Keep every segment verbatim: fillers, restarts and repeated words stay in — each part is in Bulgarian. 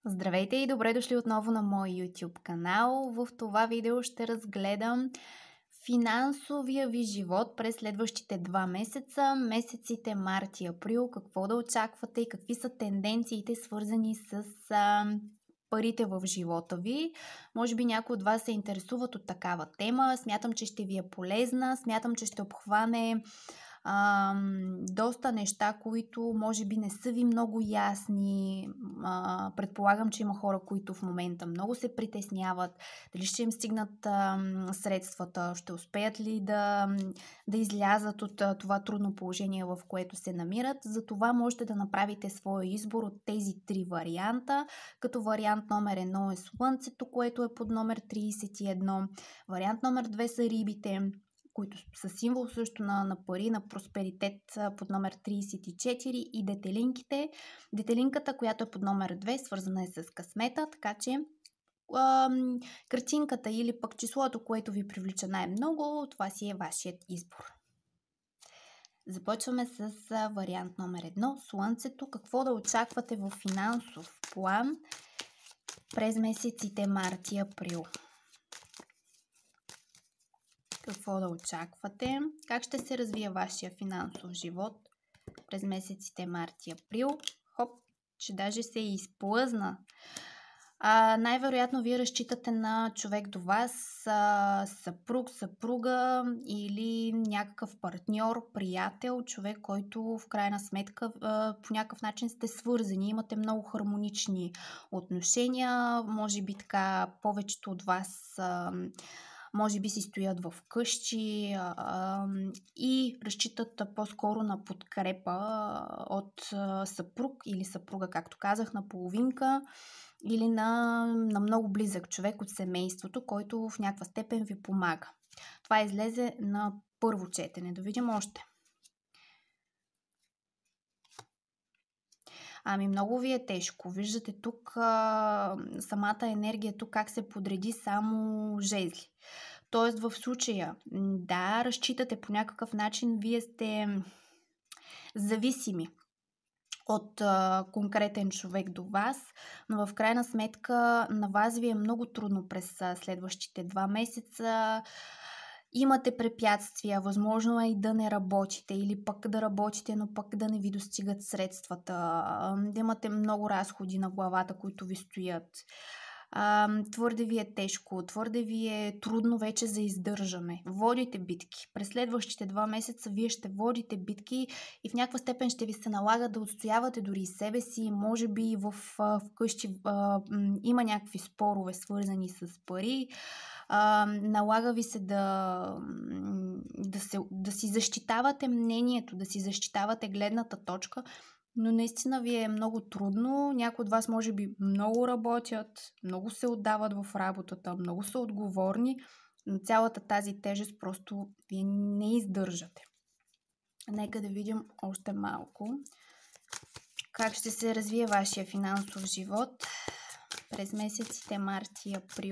Здравейте и добре дошли отново на мой YouTube канал. В това видео ще разгледам финансовия ви живот през следващите два месеца, месеците март и април, какво да очаквате и какви са тенденциите, свързани с а, парите в живота ви. Може би някои от вас се интересуват от такава тема. Смятам, че ще ви е полезна, смятам, че ще обхване А, доста неща, които може би не са ви много ясни. А, предполагам, че има хора, които в момента много се притесняват. Дали ще им стигнат а, средствата, ще успеят ли да, да излязат от а, това трудно положение, в което се намират. Затова можете да направите своя избор от тези три варианта. Като вариант номер едно е Слънцето, което е под номер тридесет и едно. Вариант номер две са Рибите, които са символ също на, на пари, на просперитет, под номер тридесет и четири, и детелинките. Детелинката, която е под номер две, свързана е с късмета, така че ам, картинката или пък числото, което ви привлича най-много, това си е вашият избор. Започваме с вариант номер едно, Слънцето. Какво да очаквате в финансов план през месеците март и април? Какво да очаквате? Как ще се развие вашия финансов живот през месеците март и април? Хоп, че даже се изплъзна. А, най-вероятно вие разчитате на човек до вас, а, съпруг, съпруга или някакъв партньор, приятел, човек, който в крайна сметка а, по някакъв начин сте свързани, имате много хармонични отношения, може би така повечето от вас а, може би си стоят в къщи а, и разчитат по-скоро на подкрепа от а, съпруг или съпруга, както казах, на половинка или на, на много близък човек от семейството, който в някаква степен ви помага. Това излезе на първо четене. Да видим още. Ами много ви е тежко. Виждате тук а, самата енергия, тук как се подреди само жезли. Тоест в случая, да, разчитате по някакъв начин, вие сте зависими от а, конкретен човек до вас, но в крайна сметка на вас ви е много трудно през а, следващите два месеца. Имате препятствия, възможно е и да не работите или пък да работите, но пък да не ви достигат средствата, да имате много разходи на главата, които ви стоят. А, твърде ви е тежко, твърде ви е трудно вече за издържане. Водите битки. През следващите два месеца вие ще водите битки и в някаква степен ще ви се налага да отстоявате дори и себе си. Може би в, в къщи а, има някакви спорове, свързани с пари. А, налага ви се да, да, се да си защитавате мнението, да си защитавате гледната точка, но наистина ви е много трудно. Някои от вас може би много работят, много се отдават в работата, много са отговорни, но цялата тази тежест просто вие не издържате. Нека да видим още малко как ще се развие вашия финансов живот през месеците март и април.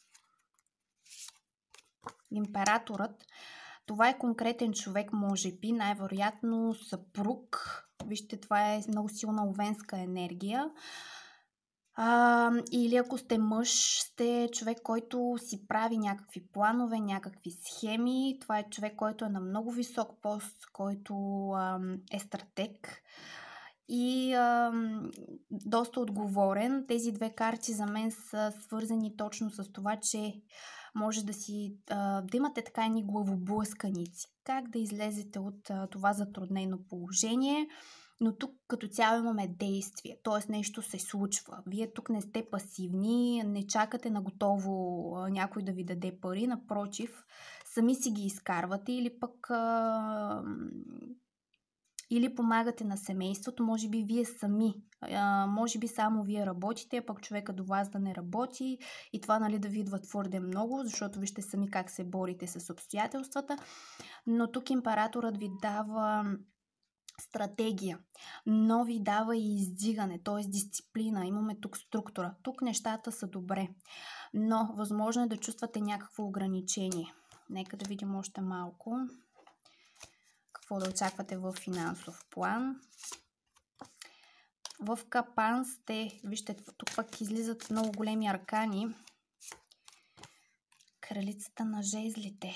Императорът, това е конкретен човек, може би, най-вероятно съпруг. Вижте, това е много силна овенска енергия. А, или ако сте мъж, сте човек, който си прави някакви планове, някакви схеми. Това е човек, който е на много висок пост, който а, е стратег и а, доста отговорен. Тези две карти за мен са свързани точно с това, че може да си а, да имате така едни главоблъсканици. Как да излезете от а, това затруднено положение, но тук като цяло имаме действие, т.е. нещо се случва. Вие тук не сте пасивни, не чакате на готово а, някой да ви даде пари, напротив, сами си ги изкарвате или пък а, или помагате на семейството, може би вие сами, а, може би само вие работите, пък човека до вас да не работи и това, нали, да ви идва твърде много, защото вижте сами как се борите с обстоятелствата, но тук императорът ви дава стратегия, но ви дава и издигане, т.е. дисциплина, имаме тук структура, тук нещата са добре, но възможно е да чувствате някакво ограничение. Нека да видим още малко. Какво да очаквате в финансов план В капан сте. Вижте, тук пък излизат много големи аркани. Кралицата на жезлите.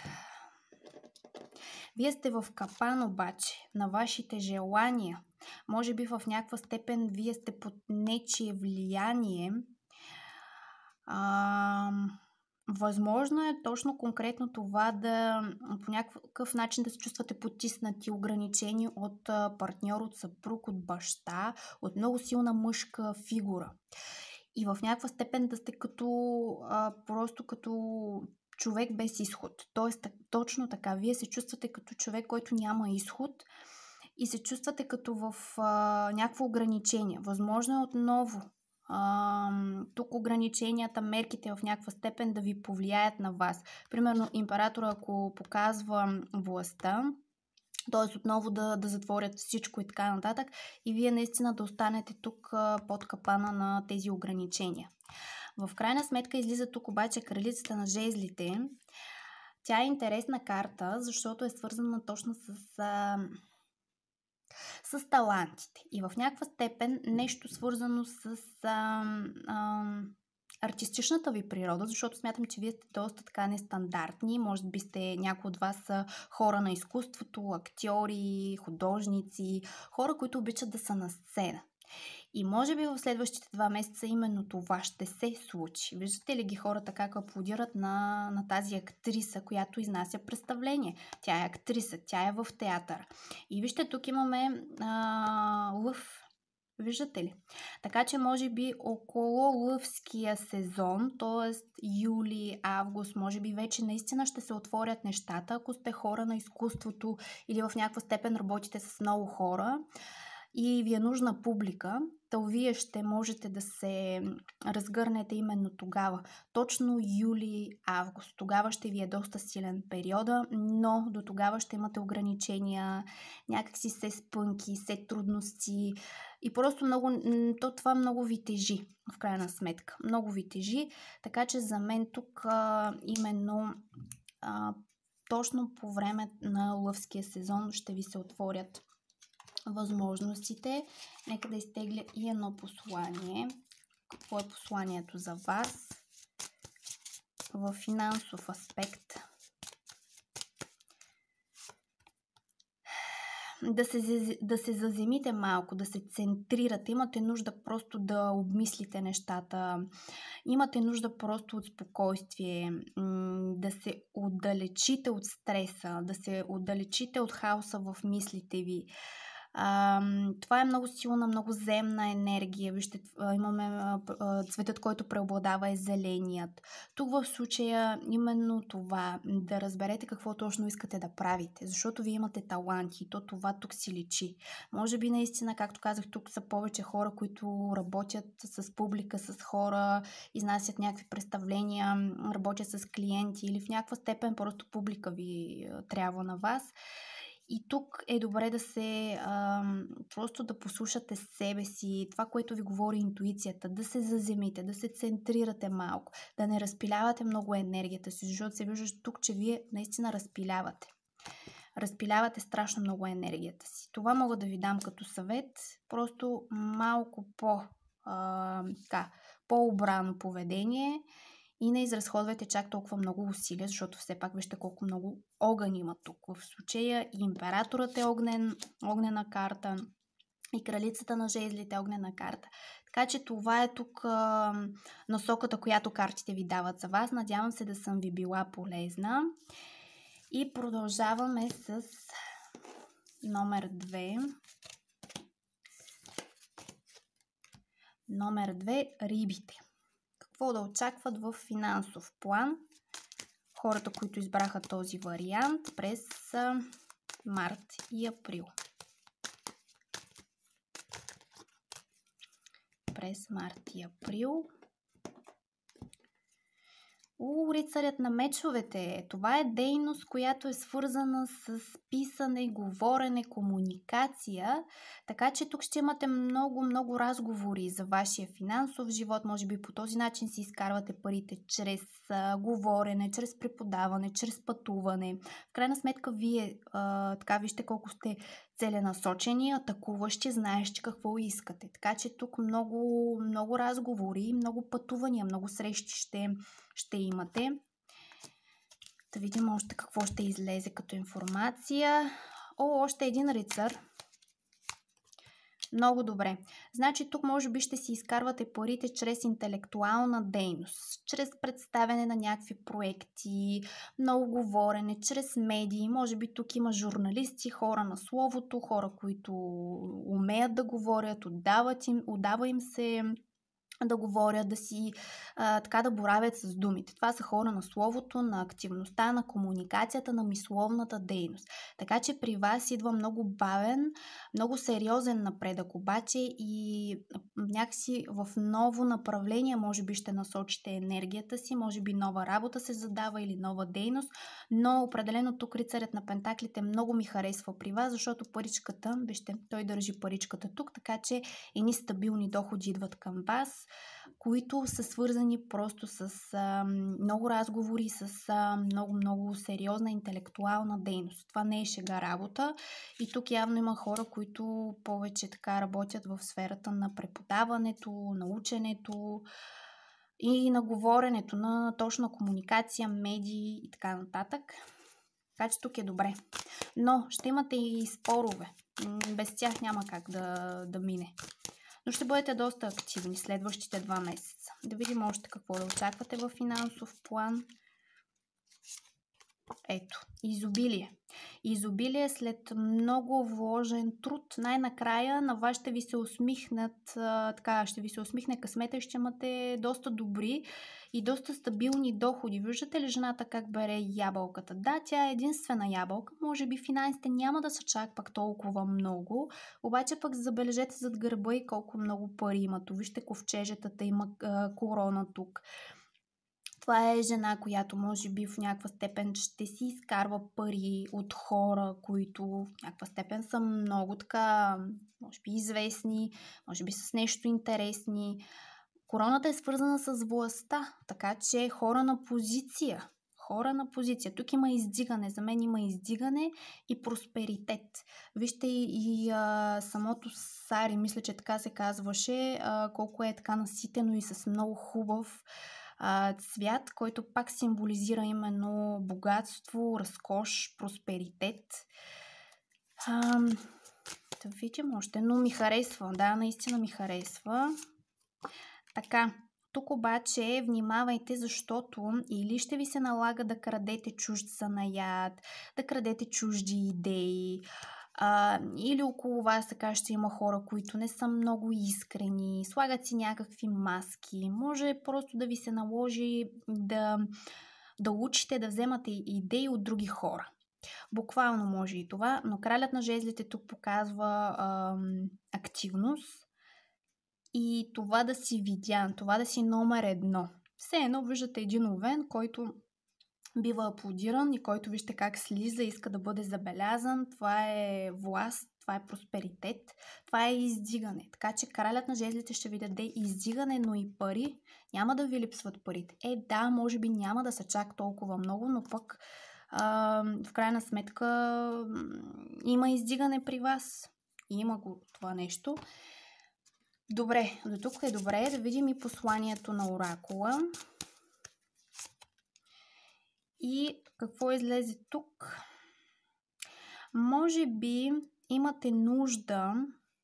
Вие сте в капан обаче на вашите желания. Може би в някаква степен вие сте под нечие влияние. А, възможно е точно конкретно това да по някакъв начин да се чувствате потиснати, ограничени от партньор, от съпруг, от баща, от много силна мъжка фигура. И в някаква степен да сте като а, просто като човек без изход. Тоест, точно така, вие се чувствате като човек, който няма изход и се чувствате като в а, някакво ограничение. Възможно е отново а, тук ограниченията, мерките в някаква степен да ви повлияят на вас. Примерно, императора, ако показва властта, т.е. отново да, да затворят всичко и така нататък, и вие наистина да останете тук а, под капана на тези ограничения. В крайна сметка излиза тук обаче кралицата на жезлите. Тя е интересна карта, защото е свързана точно с, а, с талантите. И в някаква степен нещо свързано с а, а, артистичната ви природа, защото смятам, че вие сте доста така нестандартни. Може би сте някои от вас са хора на изкуството, актьори, художници, хора, които обичат да са на сцена. И може би в следващите два месеца именно това ще се случи. Виждате ли ги хората как аплодират на, на тази актриса, която изнася представление? Тя е актриса, тя е в театър. И вижте, тук имаме а, лъв. Виждате ли? Така че може би около лъвския сезон, т.е. юли, август, може би вече наистина ще се отворят нещата, ако сте хора на изкуството или в някаква степен работите с много хора и ви е нужна публика, то вие ще можете да се разгърнете именно тогава. Точно юли-август. Тогава ще ви е доста силен периода, но до тогава ще имате ограничения, някакси се спънки, се трудности и просто много, то това много ви тежи, в крайна сметка. Много ви тежи, така че за мен тук а, именно а, точно по време на лъвския сезон ще ви се отворят възможностите. Нека да изтегля и едно послание. Какво е посланието за вас в финансов аспект? Да се, да се заземите малко, да се центрирате. Имате нужда просто да обмислите нещата. Имате нужда просто от спокойствие, да се отдалечите от стреса, да се отдалечите от хаоса в мислите ви. А, това е много силна, много земна енергия. Вижте, имаме а, а, цветът, който преобладава е зеленият. Тук в случая именно това, да разберете какво точно искате да правите, защото вие имате таланти и то това тук си личи. Може би наистина, както казах, тук са повече хора, които работят с публика, с хора, изнасят някакви представления, работят с клиенти или в някаква степен просто публика ви трябва на вас. И тук е добре да се а, просто да послушате себе си, това, което ви говори интуицията, да се заземите, да се центрирате малко, да не разпилявате много енергията си, защото се вижда тук, че вие наистина разпилявате. Разпилявате страшно много енергията си. Това мога да ви дам като съвет, просто малко по, а, така, по-обрано поведение. И не изразходвайте чак толкова много усилия, защото все пак вижте колко много огън има тук. В случая и императорът е огнен, огнена карта, и кралицата на жезлите е огнена карта. Така че това е тук а, насоката, която картите ви дават за вас. Надявам се да съм ви била полезна. И продължаваме с номер две. Номер две – рибите. Какво да очакват в финансов план хората, които избраха този вариант през март и април. През март и април. У, рицарят на мечовете. Това е дейност, която е свързана с писане, говорене, комуникация. Така че тук ще имате много, много разговори за вашия финансов живот. Може би по този начин си изкарвате парите чрез а, говорене, чрез преподаване, чрез пътуване. В крайна сметка вие а, така вижте колко сте целенасочени, атакуващи, знаеш, че какво искате. Така че тук много, много разговори, много пътувания, много срещи ще, ще имате. Да видим още какво ще излезе като информация. О, още един рицар. Много добре. Значи тук може би ще си изкарвате парите чрез интелектуална дейност, чрез представяне на някакви проекти, много говорене, чрез медии. Може би тук има журналисти, хора на словото, хора, които умеят да говорят, отдават им, отдава им се да говорят, да си а, така да боравят с думите. Това са хора на словото, на активността, на комуникацията, на мисловната дейност. Така че при вас идва много бавен, много сериозен напредък обаче и някакси в ново направление може би ще насочите енергията си, може би нова работа се задава или нова дейност, но определено тук рицарят на пентаклите много ми харесва при вас, защото паричката, вижте, той държи паричката тук, така че едни стабилни доходи идват към вас, които са свързани просто с а, много разговори, с много-много сериозна интелектуална дейност. Това не е шега работа и тук явно има хора, които повече така работят в сферата на преподаването, на ученето и на говоренето, на точна комуникация, медии и така нататък. Така че тук е добре. Но ще имате и спорове. Без тях няма как да, да мине. Но ще бъдете доста активни следващите два месеца. Да видим още какво да очаквате в финансов план. Ето, изобилие. Изобилие след много вложен труд. Най-накрая на вас ще ви се усмихнат, а, така, ще ви се усмихне късмета и ще имате доста добри и доста стабилни доходи. Виждате ли жената как бере ябълката? Да, тя е единствена ябълка. Може би финансите няма да са чак пак толкова много, обаче пък забележете зад гърба и колко много пари има. Вижте ковчежетата, има а, корона тук. Това е жена, която може би в някаква степен ще си изкарва пари от хора, които в някаква степен са много така, може би известни, може би с нещо интересни. Короната е свързана с властта, така че хора на позиция. Хора на позиция. Тук има издигане. За мен има издигане и просперитет. Вижте и, и а, самото сари, мисля, че така се казваше, а, колко е така наситено и с много хубав цвят, който пак символизира именно богатство, разкош, просперитет. А, да видим още, но ми харесва. Да, наистина ми харесва. Така, тук обаче внимавайте, защото или ще ви се налага да крадете чужд занаят, да крадете чужди идеи, А, или около вас така ще има хора, които не са много искрени, слагат си някакви маски. Може просто да ви се наложи да, да учите, да вземате идеи от други хора. Буквално може и това, но кралят на жезлите тук показва а, активност и това да си видян, това да си номер едно. Все едно виждате един овен, който бива аплодиран и който вижте как слиза, иска да бъде забелязан. Това е власт, това е просперитет, това е издигане. Така че кралят на жезлите ще ви даде издигане, но и пари. Няма да ви липсват парите. Е, да, може би няма да са чак толкова много, но пък а, в крайна сметка има издигане при вас. И има го това нещо. Добре, до тук е добре. Да видим и посланието на оракула. И какво излезе тук? Може би имате нужда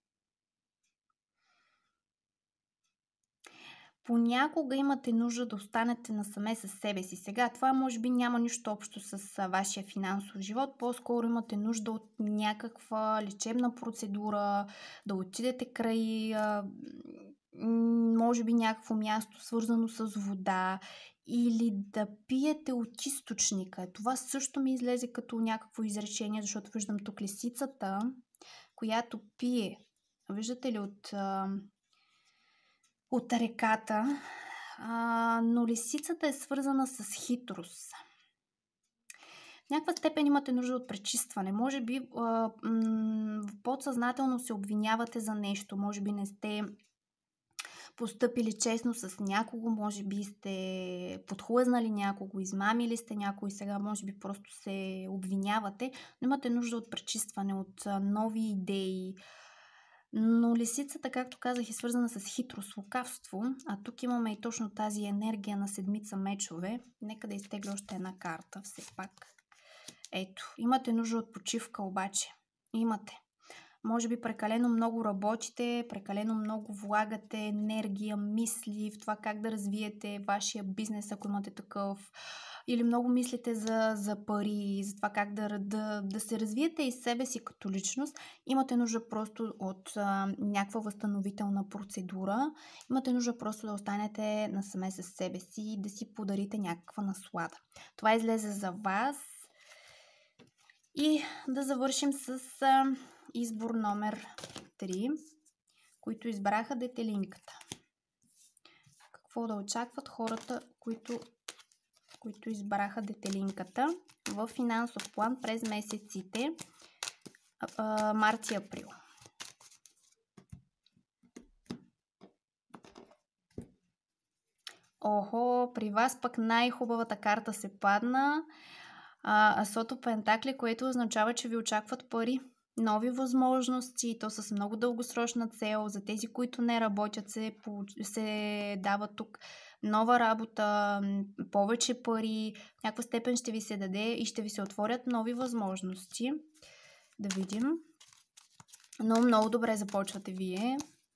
понякога имате нужда да останете насаме със себе си. Сега това може би няма нищо общо с вашия финансов живот. По-скоро имате нужда от някаква лечебна процедура, да отидете край може би някакво място свързано с вода или да пиете от източника. Това също ми излезе като някакво изречение, защото виждам тук лисицата, която пие. Виждате ли от, от реката? А, но лисицата е свързана с хитрост. В някаква степен имате нужда от пречистване. Може би а, м- подсъзнателно се обвинявате за нещо. Може би не сте постъпили честно с някого, може би сте подхлъзнали някого, измамили сте някой, сега може би просто се обвинявате, но имате нужда от пречистване, от нови идеи. Но лисицата, както казах, е свързана с хитрост, лукавство, а тук имаме и точно тази енергия на седмица мечове. Нека да изтегля още една карта, все пак. Ето, имате нужда от почивка обаче. Имате. Може би прекалено много работите, прекалено много влагате енергия, мисли в това как да развиете вашия бизнес, ако имате такъв. Или много мислите за, за пари, за това как да, да, да се развиете из себе си като личност. Имате нужда просто от а, някаква възстановителна процедура. Имате нужда просто да останете насаме с себе си и да си подарите някаква наслада. Това излезе за вас. И да завършим с а, избор номер три, които избраха детелинката. Какво да очакват хората, които, които избраха детелинката в финансов план през месеците а, март и април? Охо, при вас пък най-хубавата карта се падна. А, Асото Пентакли, което означава, че ви очакват пари, нови възможности, то с много дългосрочна цел. За тези, които не работят, се, се дава тук нова работа, повече пари, в някаква степен ще ви се даде и ще ви се отворят нови възможности. Да видим. Но много добре започвате вие.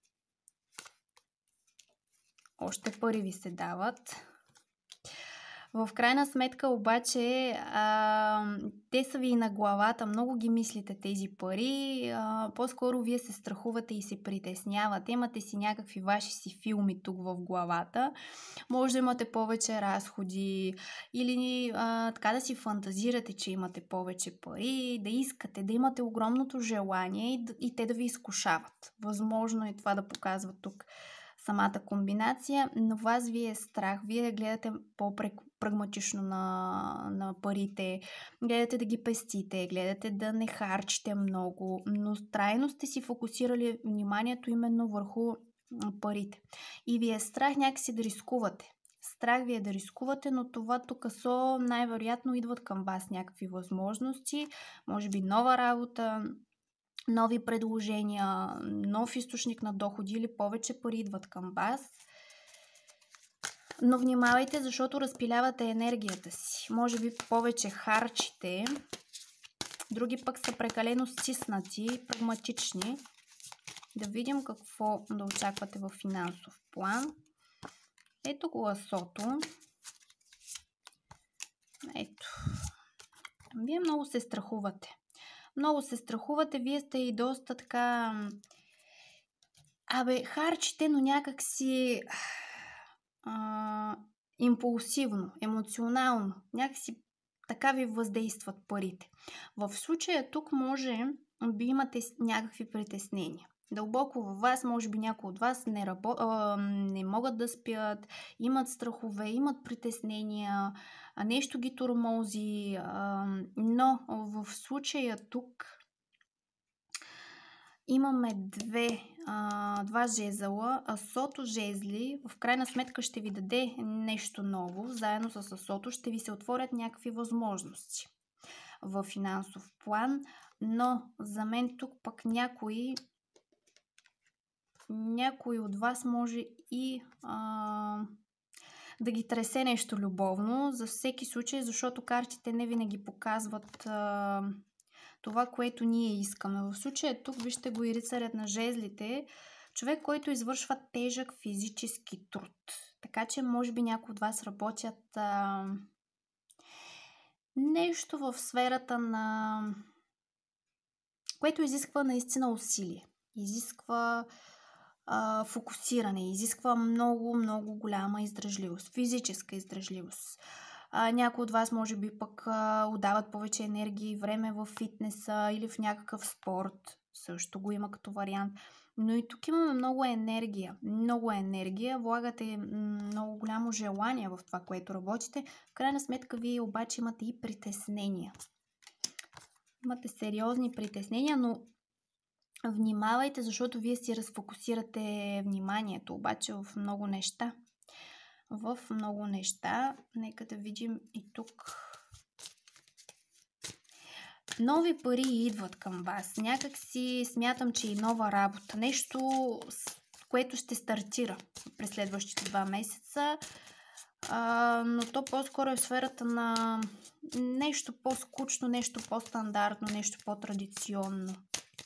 Още пари ви се дават. В крайна сметка обаче а, те са ви и на главата, много ги мислите тези пари, а, по-скоро вие се страхувате и се притеснявате, имате си някакви ваши си филми тук в главата, може да имате повече разходи или а, така да си фантазирате, че имате повече пари, да искате, да имате огромното желание и, и те да ви изкушават. Възможно е това да показва тук самата комбинация, но вас ви е страх. Вие гледате по-прагматично на, на парите, гледате да ги пестите, гледате да не харчите много, но трайно сте си фокусирали вниманието именно върху парите. И ви е страх някакси да рискувате. Страх ви е да рискувате, но това тук со най-вероятно идват към вас някакви възможности, може би нова работа, нови предложения, нов източник на доходи или повече пари идват към вас. Но внимавайте, защото разпилявате енергията си. Може би повече харчите, други пък са прекалено стиснати, прагматични. Да видим какво да очаквате в финансов план. Ето го Асото. Ето. Вие много се страхувате. Много се страхувате, вие сте и доста така... Абе, харчите, но някак си а, импулсивно, емоционално. Някак си така ви въздействат парите. В случая тук може би имате някакви притеснения. Дълбоко във вас, може би някои от вас не, рабо... а, не могат да спят, имат страхове, имат притеснения, а нещо ги тормози, а, но в случая тук имаме две, а, два жезъла. Асото жезли в крайна сметка ще ви даде нещо ново. Заедно с Асото ще ви се отворят някакви възможности в финансов план, но за мен тук пък някои някой от вас може и а, да ги тресе нещо любовно, за всеки случай, защото картите не винаги показват а, това, което ние искаме. В случая тук вижте го и рицарят на жезлите, човек, който извършва тежък физически труд. Така че може би някои от вас работят а, нещо в сферата на... което изисква наистина усилие. Изисква а, фокусиране, изисква много, много голяма издръжливост, физическа издръжливост. А, някои от вас може би пък а, отдават повече енергия и време в фитнеса или в някакъв спорт. Също го има като вариант. Но и тук имаме много енергия. Много енергия. Влагате много голямо желание в това, което работите. В крайна сметка вие обаче имате и притеснения. Имате сериозни притеснения, но Внимавайте, защото вие си разфокусирате вниманието, обаче в много неща. В много неща. Нека да видим и тук. Нови пари идват към вас. Някак си смятам, че и нова работа. Нещо, което ще стартира през следващите два месеца. А, но то по-скоро е в сферата на нещо по-скучно, нещо по-стандартно, нещо по-традиционно.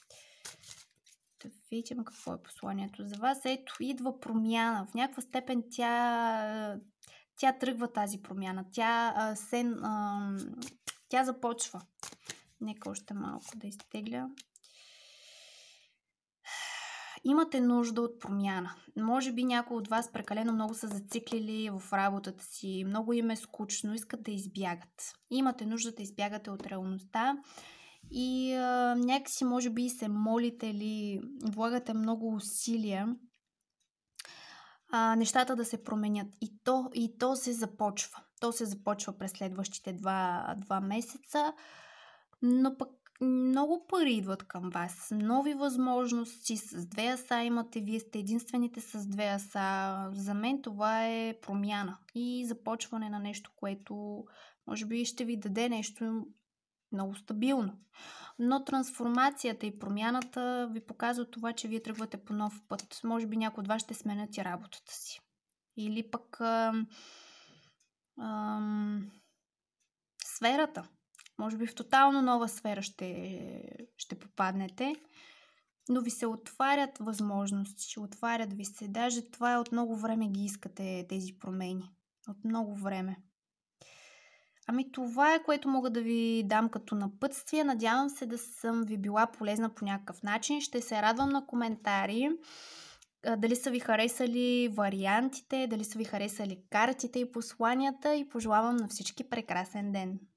Да видим какво е посланието за вас. Ето, идва промяна. В някаква степен тя, тя тръгва тази промяна. Тя, а, се, а, тя започва. Нека още малко да изтегля. Имате нужда от промяна. Може би някои от вас прекалено много са зациклили в работата си, много им е скучно, искат да избягат. Имате нужда да избягате от реалността и а, някакси може би се молите или влагате много усилия а, нещата да се променят. И то, и то се започва. То се започва през следващите два, два месеца, но пък много пари идват към вас. Нови възможности с две аса имате. Вие сте единствените с две аса. За мен това е промяна и започване на нещо, което може би ще ви даде нещо много стабилно. Но трансформацията и промяната ви показва това, че вие тръгвате по нов път. Може би някой от вас ще сменят и работата си. Или пък ам, ам, сферата. Може би в тотално нова сфера ще, ще попаднете, но ви се отварят възможности, ще отварят ви се. Даже това е от много време ги искате тези промени. От много време. Ами това е, което мога да ви дам като напътствие. Надявам се да съм ви била полезна по някакъв начин. Ще се радвам на коментари. Дали са ви харесали вариантите, дали са ви харесали картите и посланията и пожелавам на всички прекрасен ден.